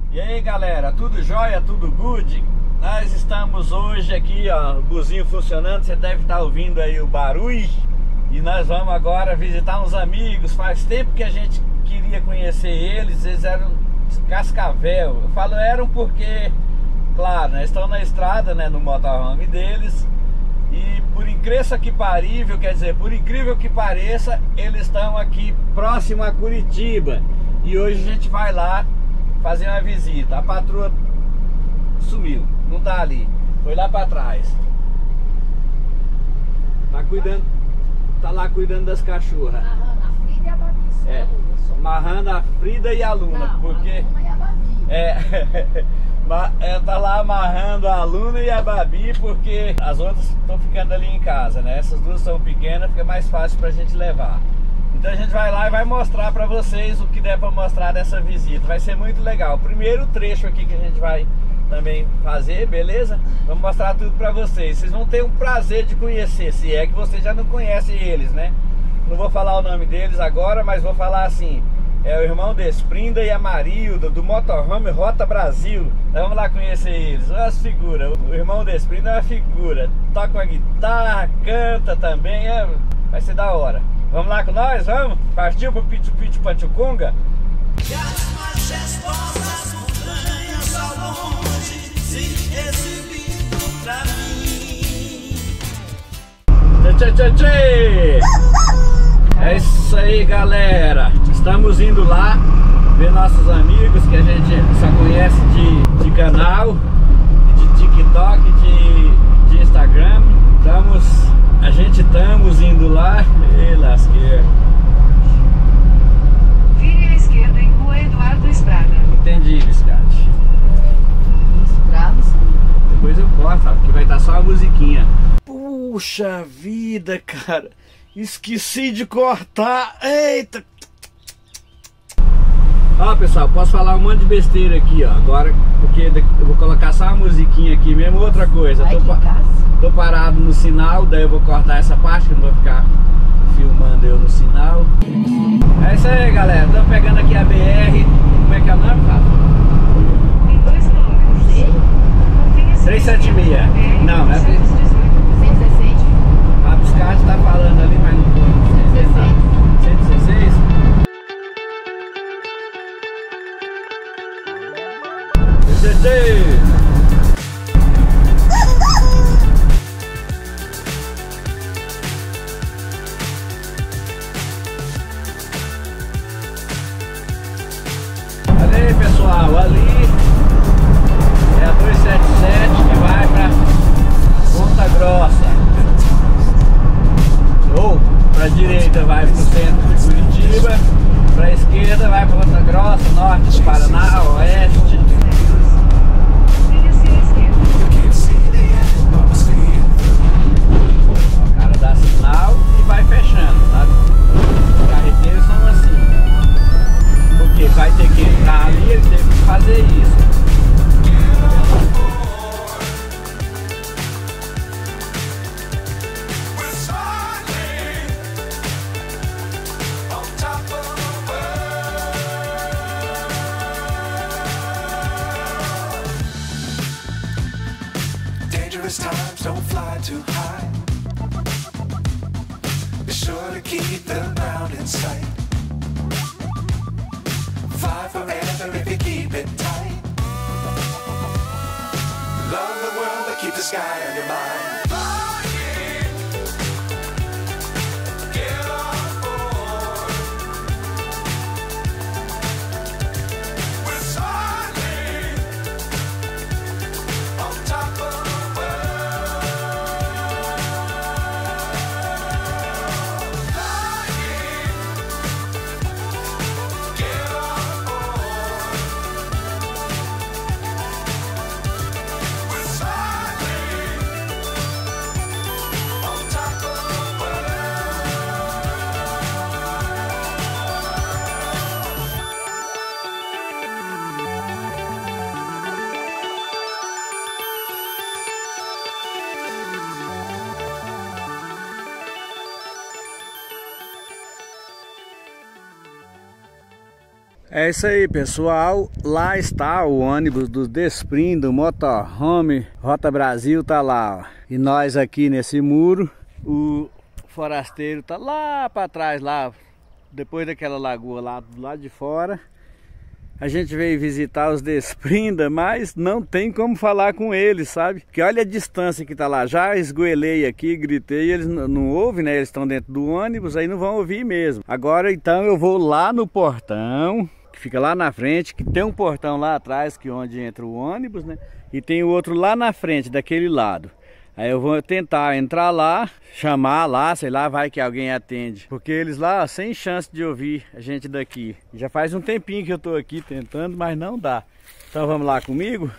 E aí galera, tudo jóia, tudo good? Nós estamos hoje aqui, ó, o buzinho funcionando, você deve estar ouvindo aí o barulho. E nós vamos agora visitar uns amigos, faz tempo que a gente queria conhecer eles eram Cascavel. Eu falo eram porque, claro, né, estão na estrada, né, no motorhome deles. E por incrível que parível, quer dizer, por incrível que pareça, eles estão aqui próximo a Curitiba. E hoje a gente vai lá fazer uma visita. A patroa sumiu, não tá ali, foi lá pra trás. Tá cuidando, tá lá cuidando das cachorras. Amarrando a Frida e a Babi. É, amarrando a Frida e a Luna, não, porque... a Luna e a Babi. Tá lá amarrando a Luna e a Babi, porque as outras estão ficando ali em casa, né? Essas duas são pequenas, fica mais fácil pra gente levar. Então a gente vai lá e vai mostrar pra vocês o que der pra mostrar dessa visita. Vai ser muito legal. O primeiro trecho aqui que a gente vai também fazer, beleza? Vamos mostrar tudo pra vocês. Vocês vão ter um prazer de conhecer, se é que vocês já não conhecem eles, né? Não vou falar o nome deles agora, mas vou falar assim. É o irmão Desprinda e a Marilda, do Motorhome Rota Brasil. Então, vamos lá conhecer eles. Olha as figuras. O irmão Desprinda é uma figura. Toca uma guitarra, canta também. Vai ser da hora. Vamos lá com nós? Vamos? Partiu pro Pichu Pichu Panchucunga? E as majestosas montanhas ao longe se exibindo pra mim. Tchê, tchê, tchê. É isso aí, galera. Estamos indo lá ver nossos amigos que a gente só conhece de canal, de TikTok, de Instagram. A gente estamos indo lá. Ei, lasqueira. Vire à esquerda em Rua Eduardo Estrada. Entendi, Biscate. Estrada, sim. Depois eu corto, ó, que vai estar só a musiquinha. Puxa vida, cara. Esqueci de cortar. Eita. Ó, pessoal, posso falar um monte de besteira aqui, ó. Agora, porque eu vou colocar só uma musiquinha aqui mesmo. Outra coisa, tô parado no sinal, daí eu vou cortar essa parte, que eu não vou ficar filmando eu no sinal. É isso aí, galera. Estamos pegando aqui a BR. Como é que é o nome, Fábio? Em 2 km. Mantenha 376. Não, não é 116. a Biscate tá falando ali, mas não tô. 116? 116! Olha aí, pessoal, ali é a 277 que vai pra Ponta Grossa. Ou para a direita vai para o centro de Curitiba, para a esquerda vai para Ponta Grossa, norte do Paraná, oeste. Vire-se à esquerda. O cara dá sinal e vai fechando, sabe? Os carreteiros são assim. Porque vai ter que entrar ali, ele teve que fazer isso. Times don't fly too high. Be sure to keep the ground in sight. Fly forever if you keep it tight. Love the world but keep the sky on your mind. É isso aí, pessoal. Lá está o ônibus do Desprinda, o Motorhome Rota Brasil tá lá, ó. E nós aqui nesse muro, o forasteiro tá lá para trás, lá depois daquela lagoa lá do lado de fora. A gente veio visitar os Desprinda, mas não tem como falar com eles, sabe? Porque olha a distância que tá lá. Já esgoelei aqui, gritei, eles não ouvem, né? Eles estão dentro do ônibus, aí não vão ouvir mesmo. Agora então eu vou lá no portão, que fica lá na frente, que tem um portão lá atrás, que é onde entra o ônibus, né? E tem o outro lá na frente, daquele lado. Aí eu vou tentar entrar lá, chamar lá, sei lá, vai que alguém atende. Porque eles lá, sem chance de ouvir a gente daqui. Já faz um tempinho que eu tô aqui tentando, mas não dá. Então vamos lá comigo?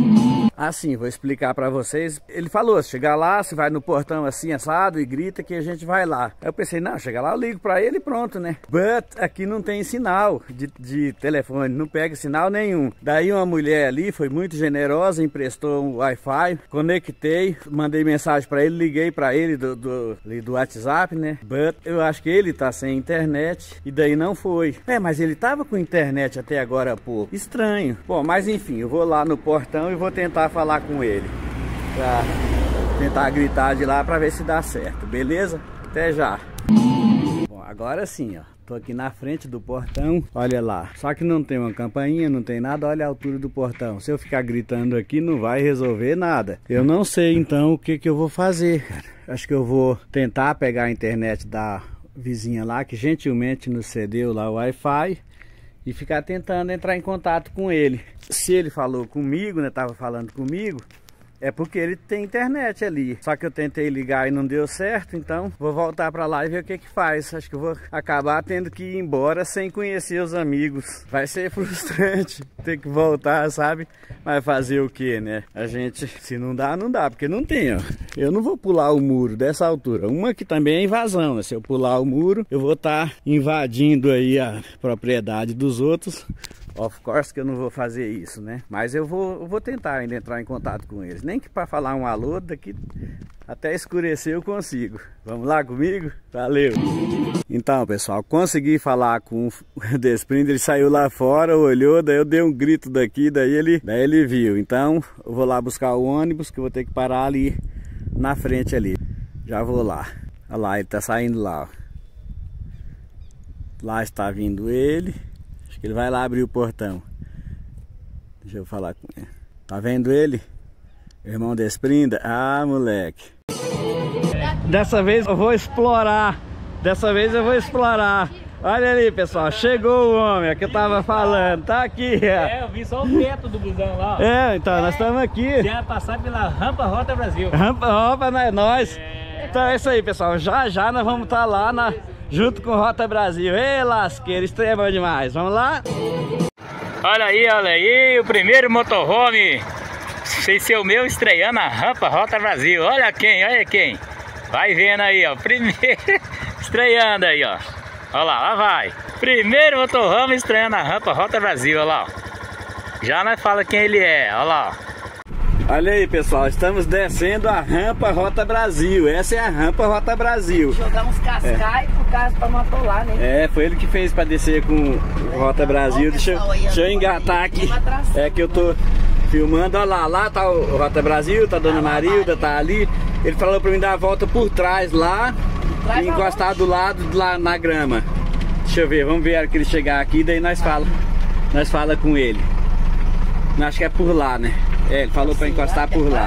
Assim, vou explicar pra vocês. Ele falou, se chegar lá, você vai no portão assim, assado, e grita que a gente vai lá. Aí eu pensei, não, chegar lá, eu ligo pra ele e pronto, né? But aqui não tem sinal de telefone, não pega sinal nenhum. Daí uma mulher ali foi muito generosa, emprestou um Wi-Fi, conectei, mandei mensagem pra ele, liguei pra ele do WhatsApp, né? But eu acho que ele tá sem internet, e daí não foi. É, mas ele tava com internet até agora há pouco. Estranho. Bom, mas enfim, eu vou lá no portão e vou tentar falar com ele, pra tentar gritar de lá pra ver se dá certo, beleza? Até já. Bom, agora sim, ó, tô aqui na frente do portão, olha lá, só que não tem uma campainha, não tem nada, olha a altura do portão. Se eu ficar gritando aqui não vai resolver nada. Eu não sei então o que eu vou fazer, cara. Acho que eu vou tentar pegar a internet da vizinha lá, que gentilmente nos cedeu lá o Wi-Fi, e ficar tentando entrar em contato com ele. Se ele falou comigo, né, tava falando comigo, é porque ele tem internet ali. Só que eu tentei ligar e não deu certo, então vou voltar pra lá e ver o que faz. Acho que eu vou acabar tendo que ir embora sem conhecer os amigos. Vai ser frustrante ter que voltar, sabe? Mas fazer o que, né? A gente, se não dá, não dá, porque não tem, ó. Eu não vou pular o muro dessa altura. Uma que também é invasão, né? Se eu pular o muro, eu vou estar invadindo aí a propriedade dos outros. Of course que eu não vou fazer isso, né? Mas eu vou tentar ainda entrar em contato com eles. Nem que para falar um alô, daqui até escurecer eu consigo. Vamos lá comigo? Valeu! Então, pessoal, consegui falar com o Desprinda. Ele saiu lá fora, olhou, daí eu dei um grito daqui, daí ele viu. Então, eu vou lá buscar o ônibus, que eu vou ter que parar ali na frente ali. Já vou lá. Olha lá, ele tá saindo lá, ó. Lá está vindo ele. Ele vai lá abrir o portão. Deixa eu falar com ele. Tá vendo ele? Irmão Desprinda? Ah, moleque. Dessa vez eu vou explorar. Olha ali, pessoal. Chegou o homem, é que eu tava falando. Tá aqui, ó. É, eu vi só o teto do busão lá, ó. É, então, nós estamos aqui. Já passar pela Rampa Rota Brasil. Rampa, é nós. Então é isso aí, pessoal. Já nós vamos estar lá junto com Rota Brasil. Ei, lasqueira, isso é bom demais. Vamos lá? Olha aí, o primeiro motorhome sem ser o meu, estreando a Rampa Rota Brasil. Olha quem. Vai vendo aí, ó. Primeiro estreando aí, ó. Olha lá vai. Primeiro motorhome estreando a Rampa Rota Brasil, olha lá, ó. Já nós fala quem ele é, olha lá, ó. Olha aí, pessoal, estamos descendo a Rampa Rota Brasil. Essa é a Rampa Rota Brasil. Jogar uns cascais por causa pra não atolar, né? É, foi ele que fez para descer com Rota Brasil. Deixa eu engatar aqui. É que eu tô filmando, olha lá tá o Rota Brasil, tá a Dona Marilda, tá ali. Ele falou para mim dar a volta por trás lá e encostar do lado lá na grama. Deixa eu ver, vamos ver a hora que ele chegar aqui, daí nós fala com ele. Acho que é por lá, né? É, ele falou pra encostar por lá.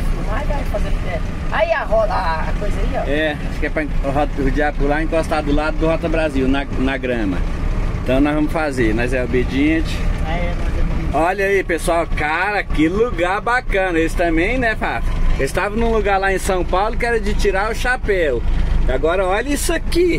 Aí a roda, a coisa aí, ó. É, acho que é pra rodear por lá e encostar do lado do Rota Brasil, na grama. Então nós vamos fazer, nós é obediente. Olha aí, pessoal, cara, que lugar bacana. Eles também, né, Fábio? Eles estavam num lugar lá em São Paulo que era de tirar o chapéu. Agora olha isso aqui.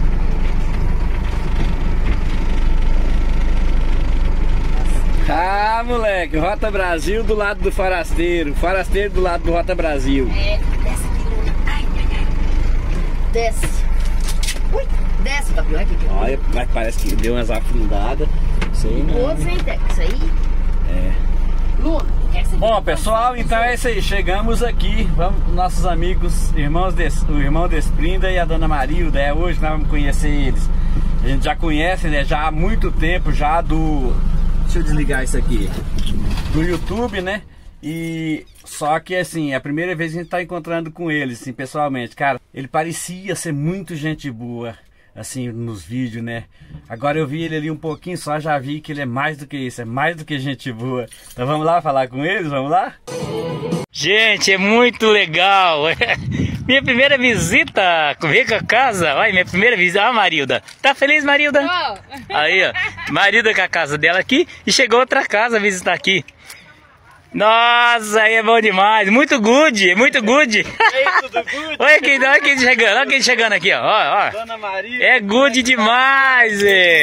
Ah, moleque, Rota Brasil do lado do forasteiro. Forasteiro do lado do Rota Brasil. É, desce aqui. Ai. Desce. Ui, desce, Fabio. Olha, mas parece que deu umas afundadas. Isso aí, não. Isso aí? É. Luna, bom, pessoal, então é isso aí. Chegamos aqui. Vamos, nossos amigos, o irmão Desprinda e a Dona Marilda. Hoje nós vamos conhecer eles. A gente já conhece, né? Já há muito tempo já do... Deixa eu desligar isso aqui. Do YouTube, né? E só que assim, é a primeira vez que a gente tá encontrando com ele, assim, pessoalmente. Cara, ele parecia ser muito gente boa, assim, nos vídeos, né? Agora eu vi ele ali um pouquinho só, já vi que ele é mais do que isso, é mais do que gente boa. Então vamos lá falar com eles, vamos lá? Gente, é muito legal. Minha primeira visita, ver com a casa. Olha, minha primeira visita. Ó, Marilda. Tá feliz, Marilda? Aí, ó. Marilda com a casa dela aqui. E chegou outra casa a visitar aqui. Nossa, aí é bom demais. Muito good, muito good. Ei, tudo good? Olha quem chegando, olha quem chegando aqui, ó. Ó. Dona Maria. É good demais,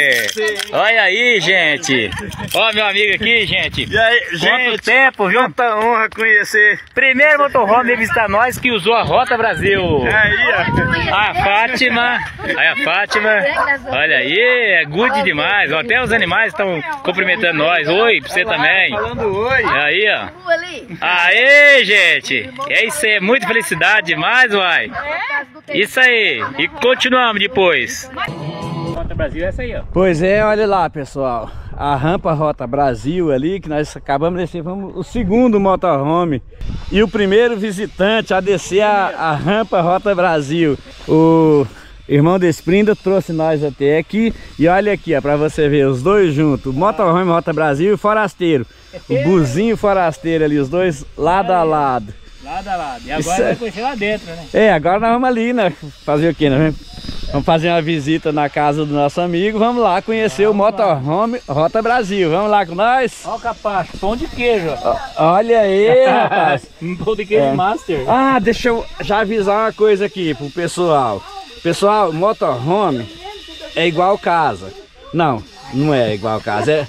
Olha aí, gente. Ó, meu amigo aqui, gente. E aí, Quanto gente? tempo, viu? Quanta honra conhecer. Primeiro motorhome a visitar nós que usou a Rota Brasil. Aí, ó. A Fátima. Aí a Fátima. Olha aí, é good demais. Ó, até os animais estão cumprimentando nós. Oi, pra você também. Falando oi. Aí, ó. Ali. Aê, gente! É isso aí, muita felicidade demais, uai! Isso aí! E continuamos depois! Rota Brasil é essa aí, ó. Pois é, olha lá, pessoal. A rampa Rota Brasil ali, que nós acabamos de descer, vamos o segundo motorhome e o primeiro visitante a descer a rampa Rota Brasil. O irmão Desprinda trouxe nós até aqui. E olha aqui, ó, pra você ver, os dois juntos, o motorhome Rota Brasil e o forasteiro. O buzinho forasteiro ali, os dois lado a lado. Lado a lado. E agora vai conhecer lá dentro, né? É, agora nós vamos ali, né? Fazer o quê, né? Vamos fazer uma visita na casa do nosso amigo. Vamos lá conhecer o motorhome Rota Brasil. Vamos lá com nós? Ó o capacho, pão de queijo. Olha aí, rapaz. Pão de queijo master. Ah, deixa eu já avisar uma coisa aqui pro pessoal. Pessoal, motorhome é igual casa. Não, não é igual casa.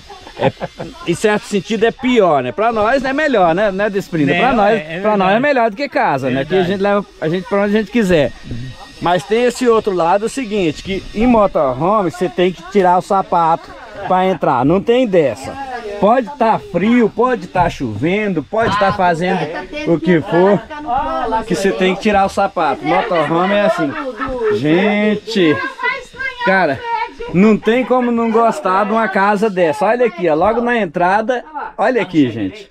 Em certo sentido é pior, né? Pra nós é melhor, né, Desprinda? Pra nós é melhor do que casa, né? Que a gente leva a gente pra onde a gente quiser. Mas tem esse outro lado, o seguinte, que em motorhome você tem que tirar o sapato pra entrar. Não tem dessa. Pode estar frio, pode estar chovendo, pode estar fazendo o que for, que você tem que tirar o sapato. Motorhome é assim. Gente, cara, não tem como não gostar de uma casa dessa. Olha aqui, ó, logo na entrada. Olha aqui, gente.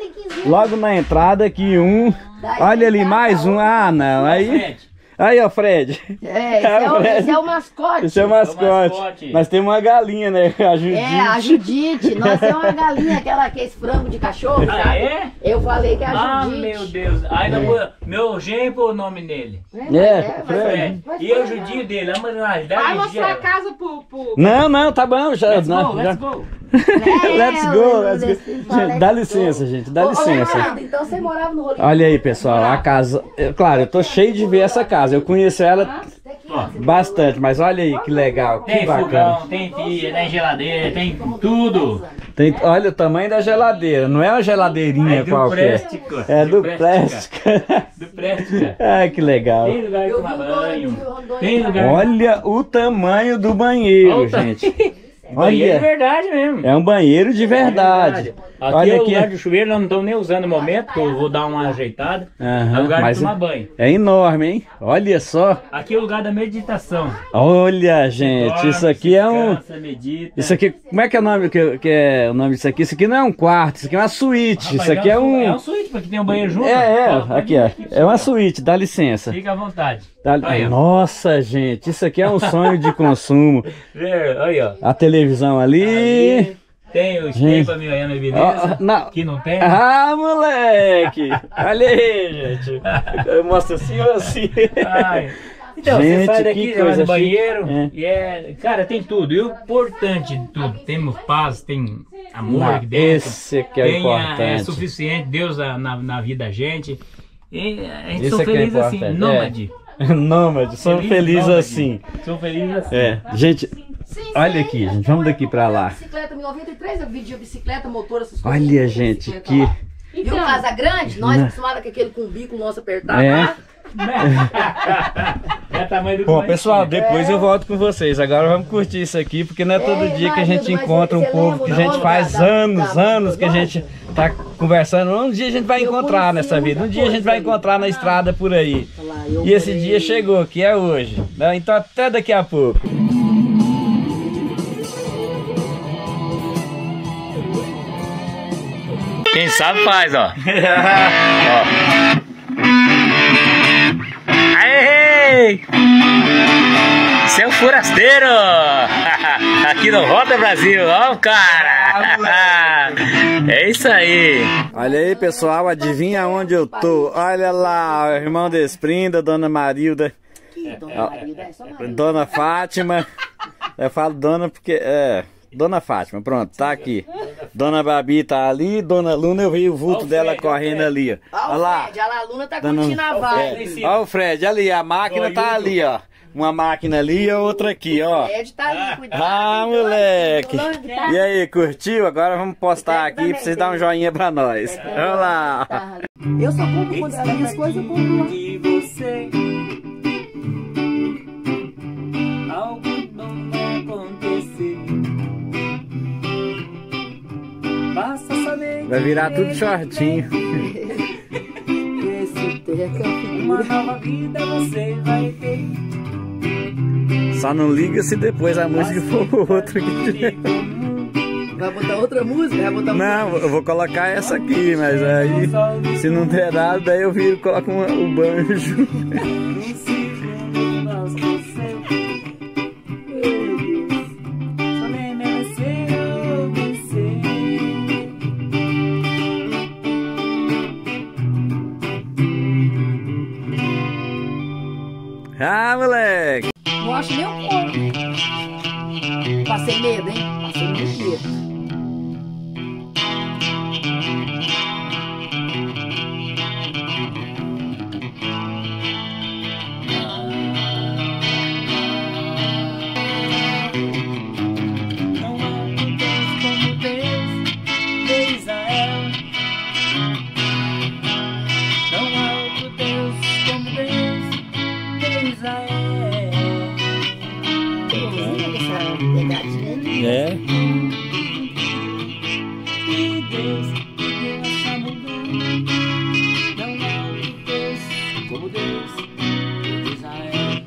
Logo na entrada aqui olha ali mais um. Ah, não, aí, ó, Fred. Esse é o mascote. Esse é o mascote. Nós temos uma galinha, né? A Judite. É, a Judite. Nós temos uma galinha, aquela que é esse frango de cachorro, sabe? É? Eu falei que é a Ah, Judite. meu Deus. Aí meu genro pôs o nome nele. Fred. E eu judio dele, a manualidade. Vai mostrar a casa pro... Não, tá bom. Já, Let's não, go, já. let's go. Let's go. Gente, dá licença, gente, dá licença. Então você morava no Rolinho. Olha aí, pessoal, a casa. Claro, eu tô cheio de ver essa casa. Eu conheço ela bastante, mas olha aí que legal, que Tem bacana. fogão, tem pia, tem geladeira, tem tudo. Olha o tamanho da geladeira, não é uma geladeirinha É do qualquer. plástico. É do Do plástico. Do prédio. Ai, que legal. Tem lugar de tomar banho. Tem lugar. Olha o tamanho do banheiro, gente. Banheiro de Olha, verdade mesmo. é um banheiro de verdade. Aqui Olha é o aqui. lugar do chuveiro, nós não estamos nem usando no momento, que eu vou dar uma ajeitada. É o lugar mas de tomar banho. é enorme, hein? Olha só. Aqui é o lugar da meditação. Olha, gente, Dorme, isso aqui é um... descansa, medita. Isso aqui, como é que é o nome, que é o nome disso aqui? Isso aqui não é um quarto, isso aqui é uma suíte. Rapaz, Isso aqui é É um um... suíte, porque tem um banheiro junto. Ó, Aqui, ó. É uma suíte, dá licença. Fica à vontade. Aí, nossa, gente, isso aqui é um sonho de consumo. Aí, ó. A televisão ali. Tem o espelho pra minha beleza. Que não tem. Ah, moleque! Olha aí, gente. Eu mostro assim ou assim. Ai. Então, Gente, você sai que daqui, você vai coisa no banheiro chique. cara, tem tudo. E o importante de tudo, temos paz, tem amor aqui dentro. Esse que é tem importante. É suficiente, Deus na vida da gente. E a gente Isso sou que é feliz assim, importante. nômade. Nômade, sou feliz nômade. assim. Sou feliz assim. Gente, olha aqui, gente, vamos daqui pra lá. Bicicleta 1093, eu vendi a bicicleta, motor, essas coisas. Olha, gente, que... Viu casa grande? Nós acostumados com aquele com o bico nosso apertado. É tamanho do Bom, banho. pessoal, depois eu volto com vocês. Agora vamos curtir isso aqui, porque não é todo dia que a gente encontra um povo que a gente faz anos que a gente tá conversando. Um dia a gente vai encontrar nessa vida, um dia a gente vai encontrar na estrada por aí. E esse dia chegou, que é hoje. Então até daqui a pouco. Quem sabe faz, ó. Ó. Aê! Seu forasteiro! Aqui no Rota Brasil, ó o cara! É isso aí! Olha aí, pessoal, adivinha onde eu tô? Olha lá, o irmão Desprinda, Dona Marilda, Que Dona Marilda, é só Marilda. Dona Fátima. Eu falo Dona porque Dona Fátima, pronto, tá aqui. Dona Babi tá ali, Dona Luna, eu vi o vulto dela correndo ali, ó. Olha lá. o Fred, a Luna tá Dona- curtindo a vibe. Olha o Fred, ali, a máquina tá ali, ó. Uma máquina ali e a outra aqui, ó. O Fred tá ali, cuidado. Ah, moleque! Longe, tá? E aí, curtiu? Agora vamos postar aqui pra vocês darem um joinha pra nós. Olha lá! Eu só compro quando as minhas coisas, eu compro lá. De você, algo não vai acontecer. Basta saber Vai virar tudo shortinho. Esse teca, uma nova vida você vai ter. Só não liga se depois a música for outra aqui. vai botar outra música? Vai botar Não, eu vou colocar essa aqui, mas aí se não der nada, daí eu viro e coloco o banjo. Um segundo nós você. Meu Deus, só nem mereceu vencer. Ah, moleque! Não acho nem um pouco. Passei medo, hein? Passei muito medo. Não há Deus como Deus de Israel. Não há outro Deus como Deus de Israel. Essa pegadinha ali. É? E Deus deu essa mudança. Não há outro Deus como Deus de Israel.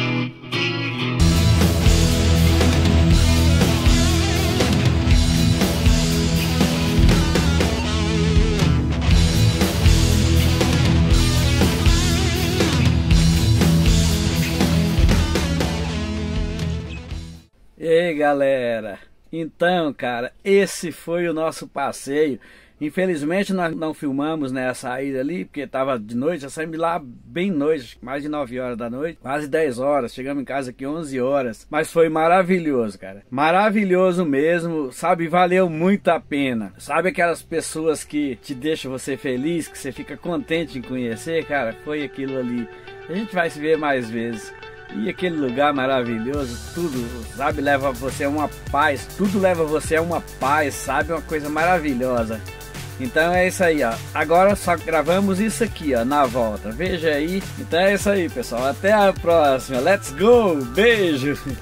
E aí, galera? Então, cara, esse foi o nosso passeio. Infelizmente nós não filmamos, né, a saída ali, porque tava de noite. Já saímos lá bem noite, mais de 9 horas da noite, quase 10 horas. Chegamos em casa aqui 11 horas. Mas foi maravilhoso, cara. Maravilhoso mesmo, sabe? Valeu muito a pena. Sabe aquelas pessoas que te deixam você feliz, que você fica contente em conhecer, cara? Foi aquilo ali. A gente vai se ver mais vezes. E aquele lugar maravilhoso, tudo, sabe, leva você a uma paz, tudo leva você a uma paz, sabe, uma coisa maravilhosa. Então é isso aí, ó. Agora só gravamos isso aqui, ó, na volta. Veja aí. Então é isso aí, pessoal. Até a próxima. Let's go! Beijo! Fly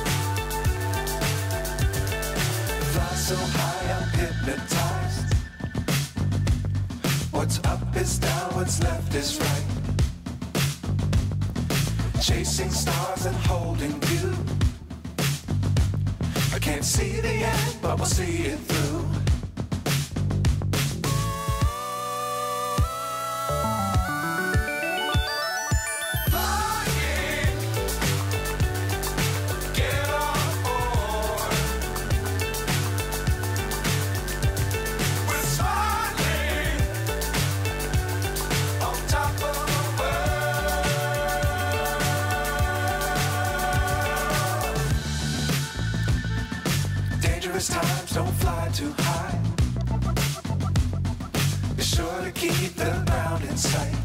so high, I'm hypnotized. What's up is down, what's left is right. Chasing stars and holding you. I can't see the end, but we'll see it through. Flying, get on board. We're smiling on top of the world. Dangerous times, don't fly too high. Be sure to keep the ground in sight.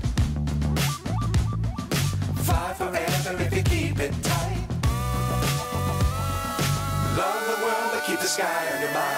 Fly forever if you keep it tight. Love the world, but keep the sky on your mind.